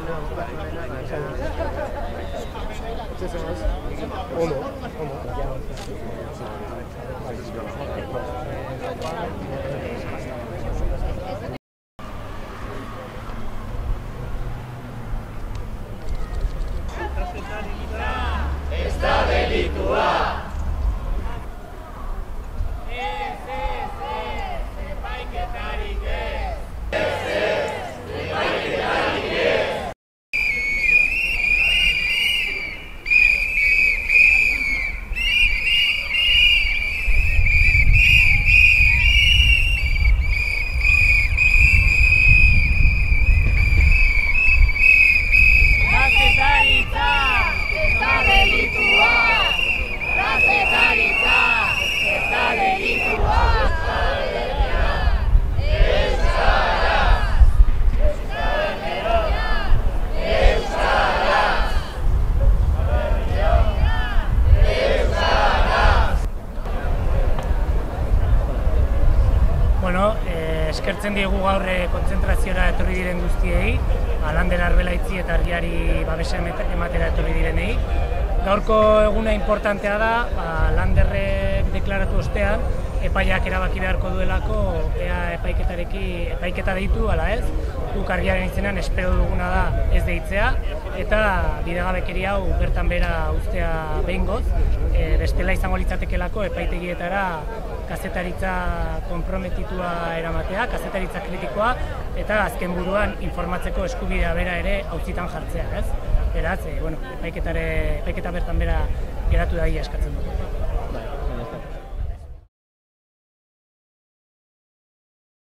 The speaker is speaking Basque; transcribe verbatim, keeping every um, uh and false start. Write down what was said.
Ondo, ondo. Ez da delitua! Ez, ez, ez, epaiketarik ez! Ez, ez, epaiketarik ez! Kazetaritza! Ez da delitua! Kazetaritza! Ez da delitua! Bueno, eh, eskertzen diegu gaur kontzentraziora etorri diren guztiei, Lander Arbelaitzi eta Argiari babesa ematera etorri direnei. Gaurko eguna importantea da, ba, Landerrek deklaratu ostean, epaiak erabaki beharko duelako ea epaiketarekin epaiketa deitu ala ez. Guk Argiaren izenean espero duguna da ez deitzea eta bidegabekeria hau bertan bera uztea behingoz, e, bestela izango litzatekelako epaitegietara kazetaritza konprometitua eramatea, kazetaritza kritikoa eta azken buruan informatzeko eskubidea bera ere auzitan jartzea, ez? Beraz, e, bueno, epaiketare, epaiketa bertan bera geratu daia eskatzen dugu.